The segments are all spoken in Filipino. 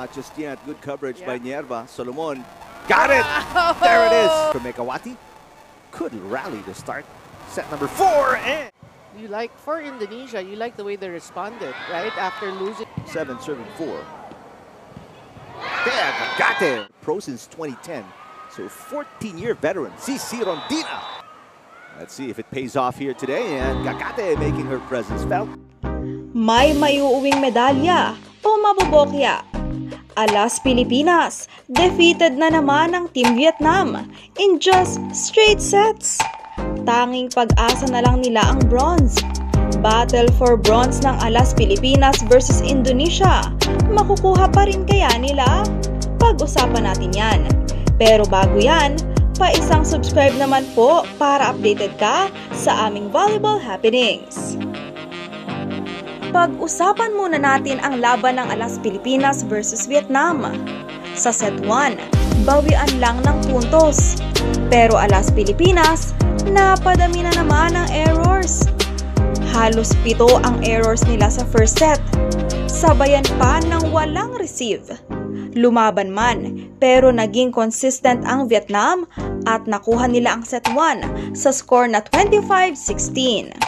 Not just yet. Good coverage by Nierva. Solomon. Got it! There it is! For Mekawati. Could rally to start set number 4. And You like, for Indonesia, you like the way they responded, right? After losing. 7 serving 4. There, Gagate. Pro since 2010. So 14-year veteran, CC Rondina. Let's see if it pays off here today. And Gagate making her presence felt. May maiuuwing medalya o mabubokya. Alas Pilipinas, defeated na naman ang Team Vietnam in just straight sets. Tanging pag-asa na lang nila ang bronze. Battle for bronze ng Alas Pilipinas versus Indonesia. Makukuha pa rin kaya nila? Pag-usapan natin yan. Pero bago yan, pa-isang subscribe naman po para updated ka sa aming volleyball happenings. Pag-usapan muna natin ang laban ng Alas Pilipinas versus Vietnam. Sa set 1, bawian lang ng puntos. Pero Alas Pilipinas, napadami na naman ang errors. Halos 7 ang errors nila sa first set. Sabayan pa ng walang receive. Lumaban man, pero naging consistent ang Vietnam at nakuha nila ang set 1 sa score na 25-16.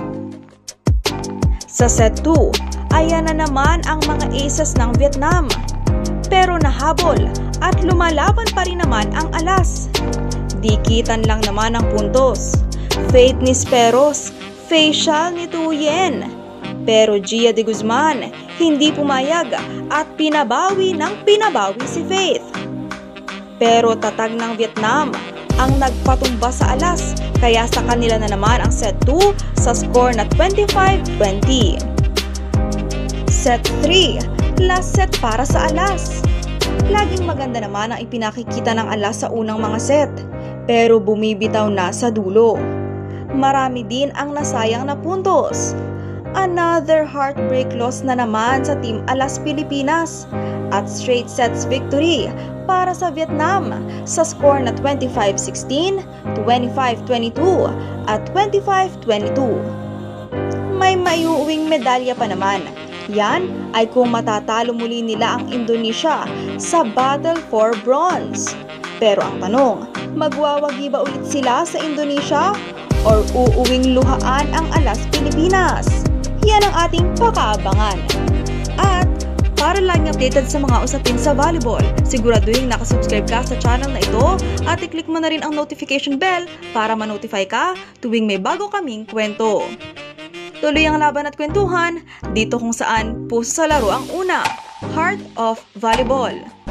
Sa set 2, ayan na naman ang mga aces ng Vietnam. Pero nahabol at lumalaban pa rin naman ang Alas. Dikitan lang naman ang puntos. Fate ni Speros, facial ni Tuyen. Pero Gia de Guzman hindi pumayag at pinabawi si Faith. Pero tatag ng Vietnam ang nagpatumba sa Alas, kaya sa kanila na naman ang set 2 sa score na 25-20. Set 3, last set para sa Alas. Laging maganda naman ang ipinakikita ng Alas sa unang mga set, pero bumibitaw na sa dulo. Marami din ang nasayang na puntos. Another heartbreak loss na naman sa Team Alas Pilipinas at straight sets victory para sa Vietnam sa score na 25-16, 25-22 at 25-22. May maiuuwing medalya pa naman. Yan ay kung matatalo muli nila ang Indonesia sa battle for bronze. Pero ang tanong, magwawagi ba ulit sila sa Indonesia or uuwing luhaan ang Alas Pilipinas? Yan ang ating pakaabangan. At para laging updated sa mga usapin sa volleyball, siguraduhin nakasubscribe ka sa channel na ito at i-click mo na rin ang notification bell para ma-notify ka tuwing may bago kaming kwento. Tuloy ang laban at kwentuhan dito kung saan puso sa laro ang una, Heart of Volleyball.